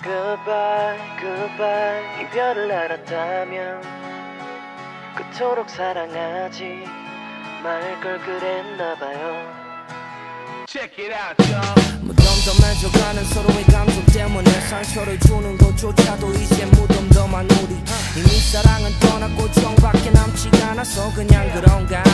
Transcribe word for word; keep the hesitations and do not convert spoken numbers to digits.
Goodbye, goodbye. 이별을 알았다면 그토록 사랑하지 말 걸 그랬나봐요. Check it out, y'all. 무덤덤해져가는 서로의 감정 때문에 상처를 주는 것조차도 이제 무덤덤한 우리. 이미 사랑은 떠났고 정밖에 남지가 않아서 그냥 그런가.